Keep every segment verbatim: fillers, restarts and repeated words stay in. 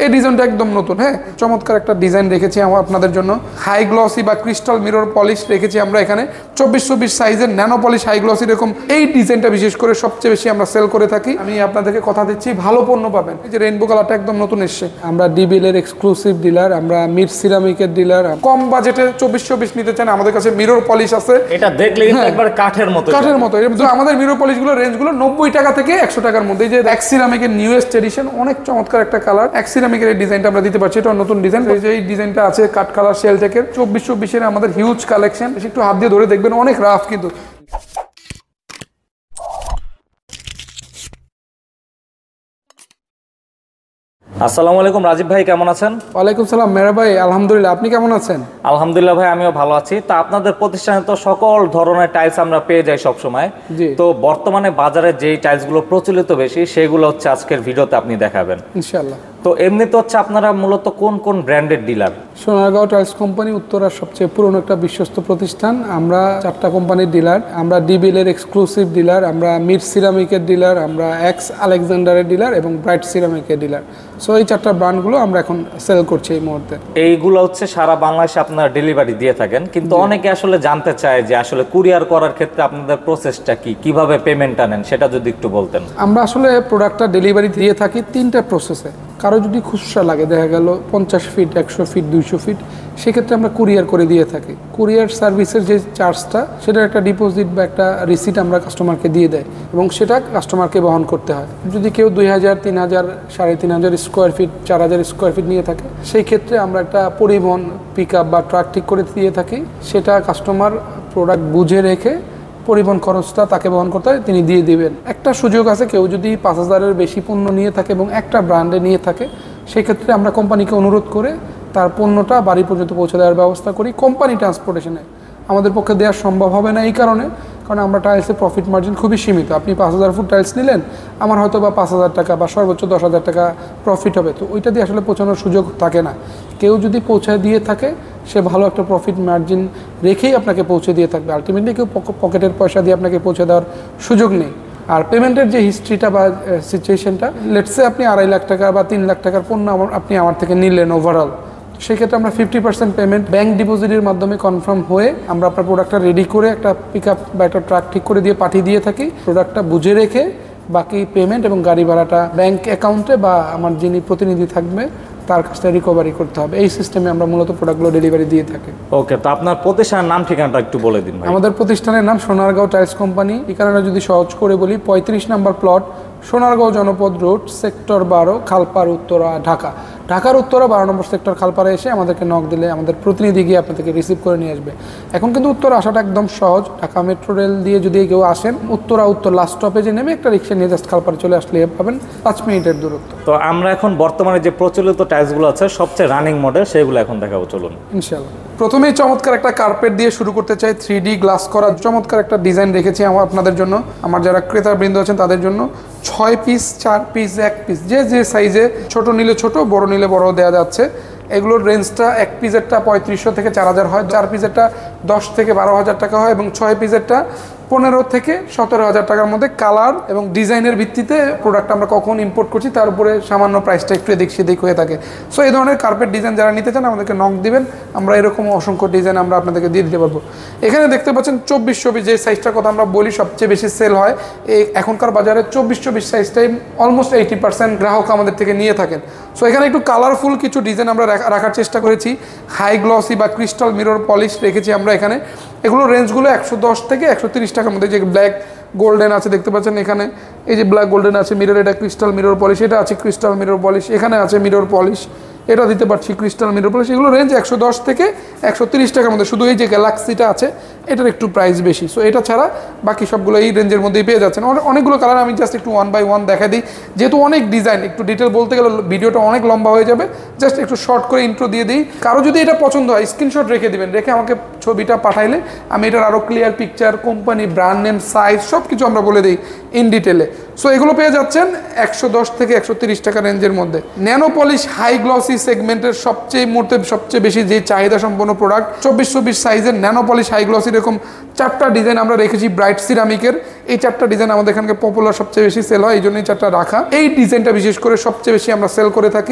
এই ডিজাইনটা একদম নতুন। হ্যাঁ, চমৎকার একটা ডিজাইন রেখেছি আমরা আপনাদের জন্য। হাই গ্লসি বা ক্রিস্টাল মিরর পলিশ রেখেছি আমরা এখানে চব্বিশ চব্বিশ সাইজের ন্যানো পলিশ হাই গ্লসি। এরকম এই ডিজাইনটা বিশেষ করে সবচেয়ে বেশি আমরা সেল করে থাকি। আমি আপনাদেরকে কথা দিচ্ছি ভালো পণ্য পাবেন। এই যে রেইনবো কালারটা একদম নতুন এসছে। আমরা ডিবিএল এর এক্সক্লুসিভ ডিলার, আমরা মির সিরামিকের ডিলার। কম বাজেটে চব্বিশ চব্বিশ নিতে চান আমাদের কাছে মিরর পলিশ আছে। এটা দেখলে কিন্তু একবার কাঠের মতো কাঠের মতো। আমাদের মিরর পলিশগুলো রেঞ্জগুলো নব্বই টাকা থেকে একশো টাকার মধ্যে। এই যে এক্স সিরামিকের নিউয়েস্ট এডিশন, অনেক চমৎকার একটা কালার। এক্স সিরামিকের এই ডিজাইনটা আমরা দিতে পারছি, এটা নতুন ডিজাইন। এই যে এই ডিজাইনটা আছে কাট কালার শেল টেকের চব্বিশ চব্বিশের আমাদের হিউজ কালেকশন। একটু হাত দিয়ে ধরে দেখবেন, অনেক রাফ কিন্তু। আসসালামু আলাইকুম রাজীব ভাই, কেমন আছেন? ওয়ালাইকুম সালাম মেরা ভাই, আলহামদুলিল্লাহ। আপনি কেমন আছেন? আলহামদুলিল্লাহ ভাই, আমিও ভালো আছি। তা আপনাদের প্রতিষ্ঠানে তো সকল ধরনের টাইলস আমরা পেয়ে যাই সব সময়। তো বর্তমানে বাজারে যেই টাইলসগুলো প্রচলিত বেশি সেগুলো হচ্ছে আজকের ভিডিওতে আপনি দেখাবেন ইনশাআল্লাহ। তো এমনিতে হচ্ছে আপনারা মূলত কোন কোন ব্র্যান্ডের ডিলার? সোনারগাঁও টাইলস কোম্পানি উত্তরার সবচেয়ে পুরনো একটা বিশ্বস্ত প্রতিষ্ঠান। আমরা চারটা কোম্পানির ডিলার। আমরা ডিবিএল এর এক্সক্লুসিভ ডিলার, আমরা মির সিরামিকের ডিলার, আমরা এক্স আলেকজান্ডারের ডিলার এবং ব্রাইট সিরামিকের ডিলার। সো এই চারটা ব্র্যান্ডগুলো আমরা এখন সেল করছি এই মুহূর্তে। এইগুলো হচ্ছে সারা বাংলাদেশে আপনারা ডেলিভারি দিয়ে থাকেন, কিন্তু অনেকে আসলে জানতে চায় যে আসলে কুরিয়ার করার ক্ষেত্রে আপনাদের প্রসেসটা কি, কিভাবে পেমেন্টটা নেন, সেটা যদি একটু বলতেন। আমরা আসলে প্রোডাক্টটা ডেলিভারি দিয়ে থাকি তিনটা প্রসেসে। কারো যদি খুচরা লাগে, দেখা গেল পঞ্চাশ ফিট, একশো ফিট, দুইশো ফিট, সেক্ষেত্রে আমরা কুরিয়ার করে দিয়ে থাকি। কুরিয়ার সার্ভিসের যে চার্জটা, সেটার একটা ডিপোজিট বা একটা রিসিট আমরা কাস্টমারকে দিয়ে দেয় এবং সেটা কাস্টমারকে বহন করতে হয়। যদি কেউ দুই হাজার তিন হাজার সাড়ে তিন হাজার স্কোয়ার ফিট, চার হাজার স্কোয়ার ফিট নিয়ে থাকে, সেই ক্ষেত্রে আমরা একটা পরিবহন পিক আপ বা ট্রাক ঠিক করে দিয়ে থাকি। সেটা কাস্টমার প্রোডাক্ট বুঝে রেখে পরিবহন খরচটা তাকে বহন করতে হয়, তিনি দিয়ে দিবেন। একটা সুযোগ আছে, কেউ যদি পাঁচ হাজারের বেশি পণ্য নিয়ে থাকে এবং একটা ব্র্যান্ডে নিয়ে থাকে, সেই ক্ষেত্রে আমরা কোম্পানিকে অনুরোধ করে তার পণ্যটা বাড়ি পর্যন্ত পৌঁছে দেওয়ার ব্যবস্থা করি। কোম্পানি ট্রান্সপোর্টেশনে আমাদের পক্ষে দেওয়া সম্ভব হবে না এই কারণে, কারণ আমরা টাইলসের প্রফিট মার্জিন খুবই সীমিত। আপনি পাঁচ হাজার ফুট টাইলস নিলেন, আমার হয়তো বা পাঁচ হাজার টাকা বা সর্বোচ্চ দশ হাজার টাকা প্রফিট হবে, তো ওইটা দিয়ে আসলে পৌঁছানোর সুযোগ থাকে না। কেউ যদি পৌঁছায় দিয়ে থাকে, সে ভালো একটা প্রফিট মার্জিন রেখেই আপনাকে পৌঁছে দিয়ে থাকবে। আলটিমেটলি কেউ পকেটের পয়সা দিয়ে আপনাকে পৌঁছে দেওয়ার সুযোগ নেই। আর পেমেন্টের যে হিস্ট্রিটা বা সিচুয়েশনটা, লেটসে আপনি আড়াই লাখ টাকা বা তিন লাখ টাকার পণ্য আপনি আমার থেকে নিলেন ওভারঅল, সেক্ষেত্রে আমরা ফিফটি পার্সেন্ট পেমেন্ট ব্যাঙ্ক ডিপোজিটের মাধ্যমে কনফার্ম হয়ে আমরা আপনার প্রোডাক্টটা রেডি করে একটা পিক আপ বা একটা ট্রাক ঠিক করে দিয়ে পাঠিয়ে দিয়ে থাকি। প্রোডাক্টটা বুঝে রেখে বাকি পেমেন্ট এবং গাড়ি ভাড়াটা ব্যাঙ্ক অ্যাকাউন্টে বা আমার যিনি প্রতিনিধি থাকবে তার কাছ থেকে রিকভারি করতে হবে। এই সিস্টেমে আমরা মূলত প্রোডাক্টগুলো ডেলিভারি দিয়ে থাকি। ওকে, তো আপনার প্রতিষ্ঠানের নাম ঠিকানাটা একটু বলে দিন ভাই। আমাদের প্রতিষ্ঠানের নাম সোনারগাঁও টাইলস কোম্পানি। ঠিকানাটা যদি সহজ করে বলি, পঁয়ত্রিশ নম্বর প্লট, সোনারগাঁও জনপদ রোড, সেক্টর বারো, খালপাড়, উত্তরা, ঢাকা। ঢাকার উত্তরা বারো নম্বর সেক্টর খালপাড়ে এসে আমাদেরকে নক দিলে আমাদের প্রতিনিধি গিয়ে আপনাদেরকে রিসিভ করে নিয়ে আসবে। এখন কিন্তু উত্তরা আসাটা একদম সহজ। ঢাকা মেট্রো রেল দিয়ে যদি কেউ আসেন, উত্তরা উত্তর লাস্ট স্টপেজে নেমে একটা রিক্সা নিয়ে জাস্ট খালপাড়ে চলে আসলে পাবেন, পাঁচ মিনিটের দূরত্ব। তো আমরা এখন বর্তমানে যে প্রচলিত টাইলসগুলো আছে সবচেয়ে রানিং মডেল, সেগুলো এখন দেখাবো, চলুন ইনশাআল্লাহ। প্রথমেই চমৎকার একটা কার্পেট দিয়ে শুরু করতে চাই। থ্রি ডি গ্লাস করা চমৎকার একটা ডিজাইন রেখেছি আমার আপনাদের জন্য, আমার যারা ক্রেতা বৃন্দ আছেন তাদের জন্য। ছয় পিস, চার পিস, এক পিস, যে যে সাইজে, ছোট নিলে ছোট, বড় নিলে বড় দেওয়া যাচ্ছে। এগুলোর রেঞ্জটা এক পিসেরটা পঁয়ত্রিশশো থেকে চার হাজার হয়, চার পিসেরটা দশ থেকে বারো হাজার টাকা হয় এবং ছয় পিসেরটা পনেরো থেকে সতেরো হাজার টাকার মধ্যে। কালার এবং ডিজাইনের ভিত্তিতে প্রোডাক্ট আমরা কখন ইম্পোর্ট করছি তার উপরে সামান্য প্রাইসটা একটু এদিক সেদিক হয়ে থাকে। সো এই ধরনের কার্পেট ডিজাইন যারা নিতে চান আমাদেরকে নক দিবেন, আমরা এরকম অসংখ্য ডিজাইন আমরা আপনাদেরকে দিয়ে দিতে পারবো। এখানে দেখতে পাচ্ছেন চব্বিশ চব্বিশ যে সাইজটার কথা আমরা বলি সবচেয়ে বেশি সেল হয়, এই এখনকার বাজারে চব্বিশ চব্বিশ সাইজটাই অলমোস্ট এইটি পার্সেন্ট গ্রাহক আমাদের থেকে নিয়ে থাকেন। সো এখানে একটু কালারফুল কিছু ডিজাইন আমরা রাখার চেষ্টা করেছি। হাই গ্লসি বা ক্রিস্টাল মিরর পলিশ রেখেছি আমরা এখানে। এগুলো রেঞ্জগুলো একশো দশ থেকে একশো তিরিশ টাকার মধ্যে। যে ব্ল্যাক গোল্ডেন আছে দেখতে পাচ্ছেন এখানে, এই যে ব্ল্যাক গোল্ডেন আছে মিরর, এটা ক্রিস্টাল মিরর পলিশ, এটা আছে ক্রিস্টাল মিরর পলিশ, এখানে আছে মিরর পলিশ, এটা দিতে পারছি ক্রিস্টাল মিরর পলিশ। এগুলো রেঞ্জ একশো দশ থেকে একশো তিরিশ টাকার মধ্যে। শুধু এই যে গ্যালাক্সিটা আছে এটার একটু প্রাইস বেশি। সো এটা ছাড়া বাকি সবগুলো এই রেঞ্জের মধ্যেই পেয়ে যাচ্ছেন। অনেকগুলো কালার আমি জাস্ট একটু ওয়ান বাই ওয়ান দেখা দিই, যেহেতু অনেক ডিজাইন, একটু ডিটেল বলতে গেলে ভিডিওটা অনেক লম্বা হয়ে যাবে। জাস্ট একটু শর্ট করে ইন্ট্রো দিয়ে দিই। কারো যদি এটা পছন্দ হয় স্ক্রিনশট রেখে দিবেন, রেখে আমাকে ছবিটা পাঠাইলে আমি এটার আরও clear picture, company, brand name, size সব কিছু আমরা বলে দিই ইন ডিটেলে। সো এগুলো পেয়ে যাচ্ছেন একশো দশ থেকে একশো তিরিশ টাকা রেঞ্জের মধ্যে। ন্যানো পলিশ হাই গ্লসি সেগমেন্টের সবচেয়ে মুহূর্তে সবচেয়ে বেশি যে চাহিদা সম্পন্ন প্রোডাক্ট, চব্বিশ চব্বিশ সাইজের ন্যানো পলিশ হাই গ্লসি। এরকম চারটা ডিজাইন আমরা রেখেছি ব্রাইট সিরামিকের। এই চারটা ডিজাইন আমাদের এখানকে পপুলার, সবচেয়ে বেশি সেল হয়, এই জন্যই চারটা রাখা। এই ডিজাইনটা বিশেষ করে সবচেয়ে বেশি আমরা সেল করে থাকি।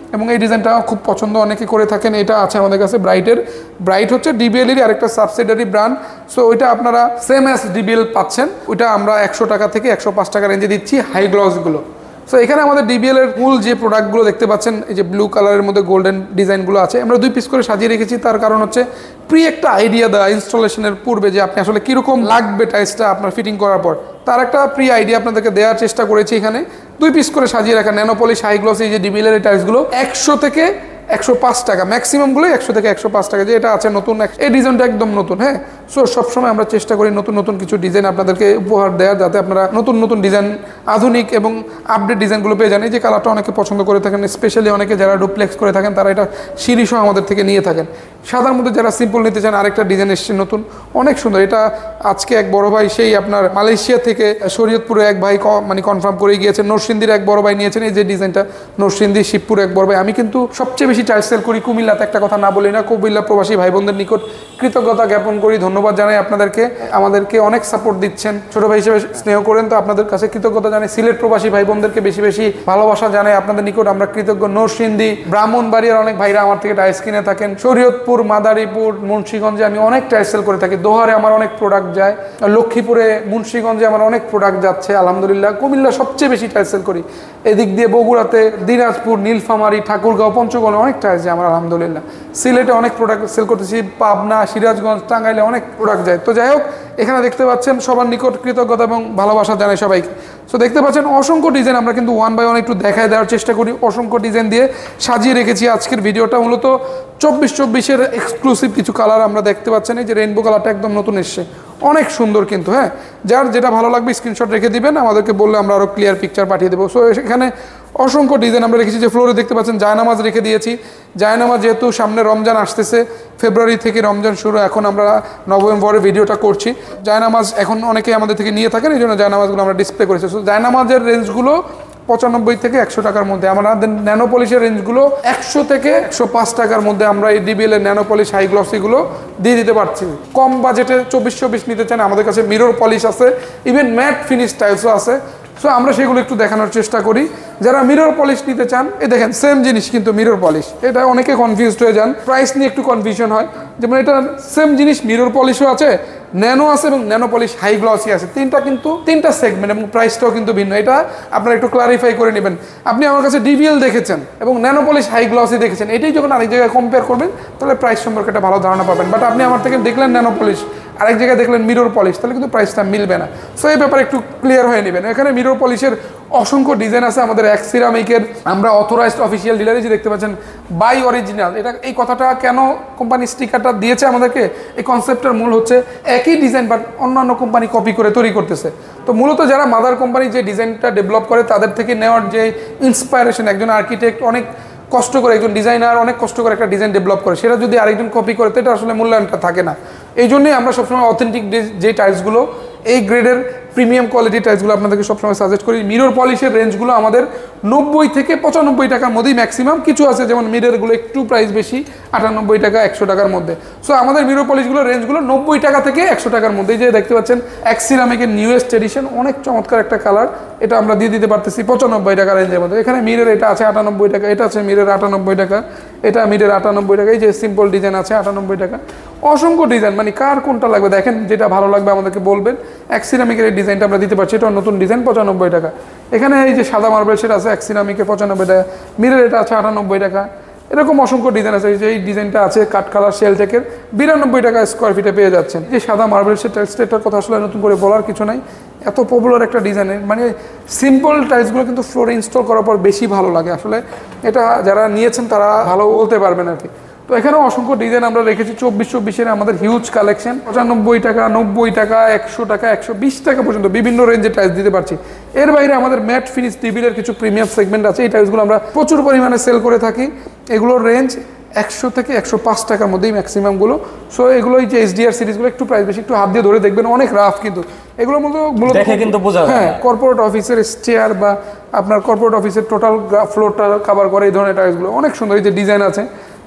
এবং এই ডিজাইনটা খুব পছন্দ অনেকে করে থাকেন। এটা আছে আমাদের কাছে ব্রাইটের। ব্রাইট হচ্ছে ডিবিএলেরই আরেকটা সাবসিডারি ব্র্যান্ড। সো ওইটা আপনারা সেম অ্যাজ ডিবিএল পাচ্ছেন। ওইটা আমরা একশো টাকা থেকে একশো পাঁচ টাকা রেঞ্জে দিচ্ছি হাই গ্লসগুলো। সো এখানে আমাদের ডিবিএল এর মূল যে প্রোডাক্টগুলো দেখতে পাচ্ছেন, এই যে ব্লু কালারের মধ্যে গোল্ডেন ডিজাইনগুলো আছে, আমরা দুই পিস করে সাজিয়ে রেখেছি। তার কারণ হচ্ছে প্রি একটা আইডিয়া দেওয়া ইনস্টলেশনের পূর্বে যে আপনি আসলে কীরকম লাগবে টাইলসটা আপনার ফিটিং করার পর, তার একটা প্রি আইডিয়া আপনাদেরকে দেওয়ার চেষ্টা করেছি। এখানে দুই পিস করে সাজিয়ে রাখা ন্যানো পলিশ হাই গ্লস এই যে ডিবিএল এর টাইলসগুলো একশো থেকে একশো পাঁচ টাকা ম্যাক্সিমামগুলো একশো থেকে একশো পাঁচ টাকা। যে এটা আছে নতুন, এই ডিজাইনটা একদম নতুন। হ্যাঁ, সো সবসময় আমরা চেষ্টা করি নতুন নতুন কিছু ডিজাইন আপনাদেরকে উপহার দেওয়ার, যাতে আপনারা নতুন নতুন ডিজাইন, আধুনিক এবং আপডেট ডিজাইনগুলো পেয়ে যান। এই যে কালারটা অনেকে পছন্দ করে থাকেন, স্পেশালি অনেকে যারা ডুপ্লেক্স করে থাকেন তারা এটা সিঁড়িসহ আমাদের থেকে নিয়ে থাকেন। সাদার মধ্যে যারা সিম্পল নিতে চান, আরেকটা ডিজাইন এসছে নতুন, অনেক সুন্দর। এটা আজকে এক বড় ভাই সেই আপনার মালয়েশিয়া থেকে শরীয়তপুরে এক ভাই মানে কনফার্ম করে গিয়েছেন, নরসিংদীর এক বড় ভাই নিয়েছেন এই যে ডিজাইনটা, নরসিংদী শিবপুর এক বড় ভাই। আমি কিন্তু সবচেয়ে বেশি টাইলস সেল করি কুমিল্লাতে, একটা কথা না বলি না। কুমিল্লা প্রবাসী ভাই বোনদের নিকট কৃতজ্ঞতা জ্ঞাপন করি, ধন্যবাদ জানাই আপনাদেরকে, আমাদেরকে অনেক সাপোর্ট দিচ্ছেন, ছোট ভাই হিসেবে স্নেহ করেন, তো আপনাদের কাছে কৃতজ্ঞতা জানাই। সিলেট প্রবাসী ভাই বোনদেরকে বেশি বেশি ভালোবাসা জানাই, আপনাদের নিকট আমরা কৃতজ্ঞ। নরসিংদী, ব্রাহ্মণবাড়িয়ার অনেক ভাইরা আমার থেকে টাইলস কিনে থাকেন, শরীয়তপুর, মাদারীপুর, মুন্সিগঞ্জে আমি অনেক টাইলস সেল করে থাকি, দোহারে আমার অনেক প্রোডাক্ট যায়, লক্ষ্মীপুরে, মুন্সিগঞ্জে আমার অনেক প্রোডাক্ট যাচ্ছে আলহামদুলিল্লাহ। কুমিল্লা সবচেয়ে বেশি টাইলস সেল করি, এদিক দিয়ে বগুড়াতে, দিনাজপুর, নীলফামারী, ঠাকুরগাঁও, পঞ্চগড়ে অনেক টাইলস যায় আমার আলহামদুলিল্লাহ। সিলেটে অনেক প্রোডাক্ট সেল করতেছি, পাবনা, সিরাজগঞ্জ, টাঙ্গাইলে অনেক প্রোডাক্ট যায়। তো যাই হোক, এখানে দেখতে পাচ্ছেন সবার নিকট কৃতজ্ঞতা এবং ভালোবাসা জানাই সবাইকে। সো দেখতে পাচ্ছেন অসংখ্য ডিজাইন, আমরা কিন্তু ওয়ান বাই ওয়ান একটু দেখায় দেওয়ার চেষ্টা করি, অসংখ্য ডিজাইন দিয়ে সাজিয়ে রেখেছি। আজকের ভিডিওটা মূলত চব্বিশ চব্বিশের এক্সক্লুসিভ কিছু কালার আমরা দেখতে পাচ্ছেন। এই যে রেইনবো কালারটা একদম নতুন এসছে, অনেক সুন্দর কিন্তু। হ্যাঁ, যার যেটা ভালো লাগবে স্ক্রিনশট রেখে দিবেন, আমাদেরকে বললে আমরা আরও ক্লিয়ার পিকচার পাঠিয়ে দেবো। সো এখানে অসংখ্য ডিজাইন আমরা রেখেছি। যে ফ্লোরে দেখতে পাচ্ছেন জায়নামাজ রেখে দিয়েছি। জায়নামাজ যেহেতু সামনে রমজান আসতেছে, ফেব্রুয়ারি থেকে রমজান শুরু, এখন আমরা নভেম্বরে ভিডিওটা করছি। জায়নামাজ এখন অনেকে আমাদের থেকে নিয়ে থাকেন, এই জন্য জায়নামাজগুলো আমরা ডিসপ্লে করেছি। সো জায়নামাজের রেঞ্জগুলো পঁচানব্বই থেকে একশো টাকার মধ্যে, আমাদের ন্যানো পলিশের রেঞ্জগুলো একশো থেকে একশো পাঁচ টাকার মধ্যে আমরা এই ডিবিএল এর ন্যানো পলিশ হাই গ্লসিগুলো দিয়ে দিতে পারছি। কম বাজেটে চব্বিশ চব্বিশ নিতে চান, আমাদের কাছে মিরর পলিশ আছে, ইভেন ম্যাট ফিনিশ টাইলসও আছে। সো আমরা সেগুলো একটু দেখানোর চেষ্টা করি। যারা মিরর পলিশ নিতে চান, এই দেখেন সেম জিনিস কিন্তু মিরর পলিশ, এটা অনেকে কনফিউজড হয়ে যান, প্রাইস নিয়ে একটু কনফিউশন হয়। যেমন এটা সেম জিনিস, মিরর পলিশও আছে, ন্যানো আছে এবং ন্যানো পলিশ হাই গ্লসি আছে, তিনটা কিন্তু তিনটা সেগমেন্ট এবং প্রাইসটাও কিন্তু ভিন্ন। এটা আপনারা একটু ক্লারিফাই করে নেবেন। আপনি আমার কাছে ডিবিএল দেখেছেন এবং ন্যানো পলিশ হাই গ্লসি দেখেছেন, এটাই যখন আরেক জায়গায় কম্পেয়ার করবেন তাহলে প্রাইস সম্পর্কে একটা ভালো ধারণা পাবেন। বাট আপনি আমার থেকে দেখলেন ন্যানো পলিশ, আরেক জায়গায় দেখলেন মিরর পলিশ, তাহলে কিন্তু প্রাইসটা মিলবে না। সো এই ব্যাপারে একটু ক্লিয়ার হয়ে নেবেন। এখানে মিরর পলিশের অসংখ্য ডিজাইন আছে। আমাদের এক সিরামিকের আমরা অথরাইজড অফিসিয়াল ডিলারে যে দেখতে পাচ্ছেন বাই অরিজিনাল, এটা এই কথাটা কেন কোম্পানি স্টিকারটা দিয়েছে আমাদেরকে, এই কনসেপ্টের মূল হচ্ছে একই ডিজাইন বাট অন্যান্য কোম্পানি কপি করে তৈরি করতেছে। তো মূলত যারা মাদার কোম্পানি যে ডিজাইনটা ডেভেলপ করে তাদের থেকে নেওয়ার যে ইন্সপায়ারেশন, একজন আর্কিটেক্ট অনেক কষ্ট করে, একজন ডিজাইনার অনেক কষ্ট করে একটা ডিজাইন ডেভেলপ করে, সেটা যদি আরেকজন কপি করে তো এটা আসলে মূল্যায়নটা থাকে না। এই জন্যই আমরা সবসময় অথেন্টিক যে টাইলসগুলো, এই গ্রেডের প্রিমিয়াম কোয়ালিটি টাইলসগুলো আপনাদেরকে সবসময় সাজেস্ট করি। মিরর পলিশের রেঞ্জগুলো আমাদের নব্বই থেকে পঁচানব্বই টাকার মধ্যেই ম্যাক্সিমাম, কিছু আছে যেমন মিররগুলো একটু প্রাইস বেশি, আটানব্বই টাকা, একশো টাকার মধ্যে। সো আমাদের মিরর পলিশগুলোর রেঞ্জগুলো নব্বই টাকা থেকে একশো টাকার মধ্যে। যে দেখতে পাচ্ছেন এক্সিরামিকের নিউয়েস্ট এডিশন, অনেক চমৎকার একটা কালার, এটা আমরা দিয়ে দিতে পারতেছি পঁচানব্বই টাকা রেঞ্জের মধ্যে। এখানে মিরর এটা আছে আটানব্বই টাকা, এটা আছে মিরর আটানব্বই টাকা, এটা মিরর আটানব্বই টাকা, এই যে সিম্পল ডিজাইন আছে আটানব্বই টাকা। অসংখ্য ডিজাইন, মানে কার কোনটা লাগবে দেখেন, যেটা ভালো লাগবে আমাদেরকে বলবেন। এক্সিরামিকের এই ডিজাইনটা আমরা দিতে পারছি, এটা নতুন ডিজাইন পঁচানব্বই টাকা। এখানে এই যে সাদা মার্বেল সেটা আছে এক্সিরামিকে পঁচানব্বই টাকা, মিরর এটা আছে আটানব্বই টাকা। এরকম অসংখ্য ডিজাইন আছে। যে এই ডিজাইনটা আছে কাট কালার শেলটেকের, বিরানব্বই টাকা স্কোয়ার ফিটে পেয়ে যাচ্ছেন। যে সাদা মার্বেল সেট টাইলসটার কথা আসলে নতুন করে বলার কিছু নাই, এত পপুলার একটা ডিজাইনের, মানে সিম্পল টাইলসগুলো কিন্তু ফ্লোরে ইনস্টল করার পর বেশি ভালো লাগে আসলে। এটা যারা নিয়েছেন তারা ভালো বলতে পারবেন আর কি। তো এখানেও অসংখ্য ডিজাইন আমরা রেখেছি। চব্বিশ চব্বিশের আমাদের হিউজ কালেকশন, পঁচানব্বই টাকা, নব্বই টাকা, একশো টাকা, একশো বিশ টাকা পর্যন্ত বিভিন্ন রেঞ্জে টাইলস দিতে পারছি। এর বাইরে আমাদের ম্যাট ফিনিশ টিভির কিছু প্রিমিয়াম সেগমেন্ট আছে, এই টাইলসগুলো আমরা প্রচুর পরিমাণে সেল করে থাকি। এগুলোর রেঞ্জ একশো থেকে একশো পাঁচ টাকার মধ্যেই ম্যাক্সিমামগুলো। সো এগুলো এই যে এইচডিআর সিরিজগুলো একটু প্রাইস বেশি, একটু হাত দিয়ে ধরে দেখবেন, অনেক রাফ কিন্তু এগুলো মূলত কিন্তু বোঝা যায়। হ্যাঁ, কর্পোরেট অফিসের চেয়ার বা আপনার কর্পোরেট অফিসের টোটাল ফ্লোরটা কভার করে এই ধরনের টাইলসগুলো অনেক সুন্দর। এই যে ডিজাইন আছে,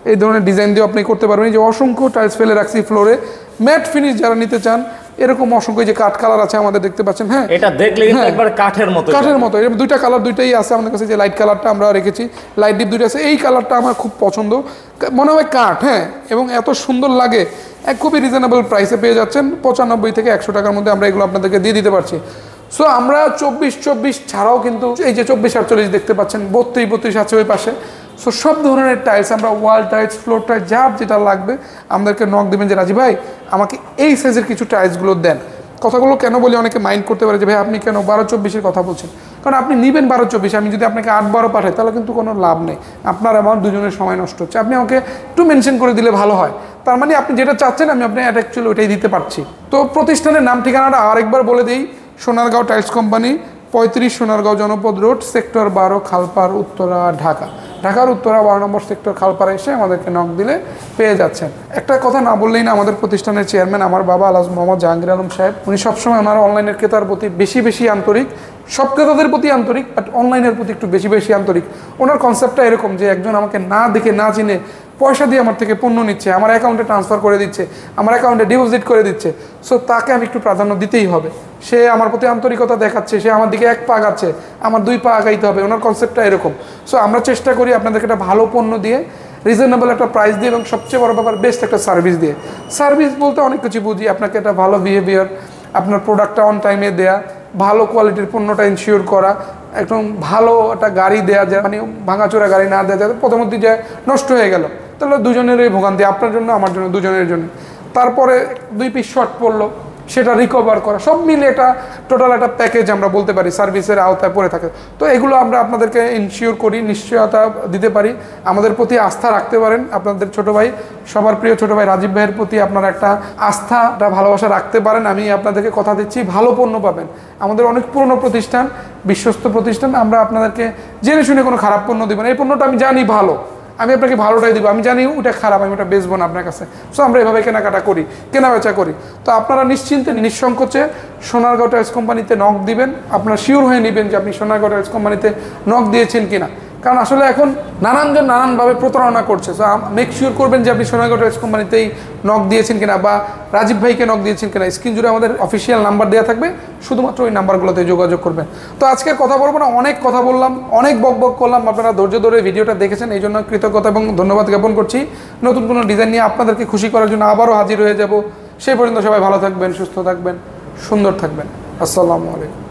এই ধরনের ডিজাইন দিয়ে আপনি করতে পারবেন। এই যে অসংখ্য টাইলস ফেলে রাখছি ফ্লোরে, ম্যাট ফিনিশ যারা নিতে চান এরকম অসংখ্য যে কাঠ কালার আছে আমাদের দেখতে পাচ্ছেন। হ্যাঁ, এটা দেখলে কিন্তু একবার কাঠের মতো, কাঠের মতো। এর দুইটা কালার দুইটাই আছে আমাদের কাছে, যে লাইট কালারটা আমরা রেখেছি, লাইট ডিপ দুইটা আছে। এই কালারটা আমার খুব পছন্দ, মনে হয় কাঠ। হ্যাঁ, এবং এত সুন্দর লাগে, এক খুবই রিজনেবল প্রাইসে পেয়ে যাচ্ছেন। পঁচানব্বই থেকে একশো টাকার মধ্যে আমরা এগুলো আপনাদেরকে দিয়ে দিতে পারছি। সো আমরা চব্বিশ চব্বিশ ছাড়াও কিন্তু এই যে চব্বিশ আটচল্লিশ দেখতে পাচ্ছেন, বত্রিশ বত্রিশ আছে ওই পাশে। সো সব ধরনের টাইলস আমরা, ওয়াল টাইলস, ফ্লোর টাইলস, যার যেটা লাগবে আমাদেরকে নক দেবেন যে রাজি ভাই আমাকে এই সাইজের কিছু টাইলসগুলো দেন। কথাগুলো কেন বলি, অনেকে মাইন্ড করতে পারে যে ভাই আপনি কেন বারো চব্বিশের কথা বলছেন, কারণ আপনি নেবেন বারো চব্বিশ, আমি যদি আপনাকে আট বারো পাঠাই তাহলে কিন্তু কোনো লাভ নেই, আপনার আমার দুজনের সময় নষ্ট হচ্ছে। আপনি আমাকে একটু মেনশন করে দিলে ভালো হয়, তার মানে আপনি যেটা চাচ্ছেন আমি আপনি অ্যাকচুয়ালি ওইটাই দিতে পারছি। তো প্রতিষ্ঠানের নাম ঠিকানাটা আরেকবার বলে দিই, সোনারগাঁও টাইলস কোম্পানি, পঁয়ত্রিশ সোনারগাঁও জনপদ রোড, সেক্টর বারো, খালপাড়, উত্তরা, ঢাকা। ঢাকার উত্তরা বারো নম্বর সেক্টর খালপাড়া এসে আমাদেরকে নক দিলে পেয়ে যাচ্ছেন। একটা কথা না বললেই না, আমাদের প্রতিষ্ঠানের চেয়ারম্যান আমার বাবা আলহাজ মোহাম্মদ জাহাঙ্গীর আলম সাহেব, উনি সবসময় ওনার অনলাইনের ক্রেতার প্রতি বেশি বেশি আন্তরিক, সব ক্রেতাদের প্রতি আন্তরিক, বাট অনলাইনের প্রতি একটু বেশি বেশি আন্তরিক। ওনার কনসেপ্টটা এরকম যে একজন আমাকে না দেখে না চিনে পয়সা দিয়ে আমার থেকে পণ্য নিচ্ছে, আমার অ্যাকাউন্টে ট্রান্সফার করে দিচ্ছে, আমার অ্যাকাউন্টে ডিপোজিট করে দিচ্ছে, সো তাকে আমি একটু প্রাধান্য দিতেই হবে। সে আমার প্রতি আন্তরিকতা দেখাচ্ছে, সে আমার দিকে এক পা আগাচ্ছে, আমার দুই পা আগাইতে হবে। ওনার কনসেপ্টটা এরকম। সো আমরা চেষ্টা করি আপনাদেরকে একটা ভালো পণ্য দিয়ে, রিজনেবল একটা প্রাইস দিয়ে, এবং সবচেয়ে বড় ব্যাপার বেস্ট একটা সার্ভিস দিয়ে। সার্ভিস বলতে অনেক কিছু বুঝি, আপনাকে একটা ভালো বিহেভিয়ার, আপনার প্রোডাক্টটা অন টাইমে দেয়া, ভালো কোয়ালিটির পণ্যটা ইনশিওর করা, একদম ভালো একটা গাড়ি দেওয়া যায়, মানে ভাঙাচোরা গাড়ি না দেওয়া যায়, প্রথমত যে নষ্ট হয়ে গেল তাহলে দুজনেরই ভোগান্তি, আপনার জন্য আমার জন্য দুজনের জন্য। তারপরে দুই পিস শর্ট পড়লো সেটা রিকভার করা, সব মিলে একটা টোটাল একটা প্যাকেজ আমরা বলতে পারি সার্ভিসের আওতায় পড়ে থাকে। তো এগুলো আমরা আপনাদেরকে ইনশিওর করি, নিশ্চয়তা দিতে পারি, আমাদের প্রতি আস্থা রাখতে পারেন। আপনাদের ছোট ভাই, সবার প্রিয় ছোট ভাই রাজীব ভাইয়ের প্রতি আপনারা একটা আস্থাটা ভালোবাসা রাখতে পারেন। আমি আপনাদেরকে কথা দিচ্ছি ভালো পণ্য পাবেন। আমাদের অনেক পুরনো প্রতিষ্ঠান, বিশ্বস্ত প্রতিষ্ঠান, আমরা আপনাদেরকে জেনে শুনে কোনো খারাপ পণ্য দেবেন। এই পণ্যটা আমি জানি ভালো, আমি আপনাকে ভালোটাই দিব, আমি জানি ওটা খারাপ, আমি ওটা বেচবো না আপনার কাছে। সো আমরা এভাবে কেনাকাটা করি, কেনা বেচা করি। তো আপনারা নিশ্চিন্তে নিঃসংকোচে সোনারগাঁও টাইলস কোম্পানিতে নক দিবেন, আপনারা শিওর হয়ে নেবেন যে আপনি সোনারগাঁও টাইলস কোম্পানিতে নক দিয়েছেন কিনা। কারণ আসলে এখন নানানজন নানানভাবে প্রতারণা করছে। সো মেক শিওর করবেন যে আপনি সোনারগাঁও টাইলস কোম্পানিতেই নক দিয়েছেন কিনা, বা রাজীব ভাইকে নক দিয়েছেন কিনা। স্ক্রিন জুড়ে আমাদের অফিসিয়াল নাম্বার দেওয়া থাকবে, শুধুমাত্র ওই নাম্বারগুলোতে যোগাযোগ করবেন। তো আজকে কথা বলবো না, অনেক কথা বললাম, অনেক বক বক করলাম, আপনারা ধৈর্য ধরে ভিডিওটা দেখেছেন, এই জন্য কৃতজ্ঞতা এবং ধন্যবাদ জ্ঞাপন করছি। নতুন কোনো ডিজাইন নিয়ে আপনাদেরকে খুশি করার জন্য আবারও হাজির হয়ে যাব। সেই পর্যন্ত সবাই ভালো থাকবেন, সুস্থ থাকবেন, সুন্দর থাকবেন। আসসালামু আলাইকুম।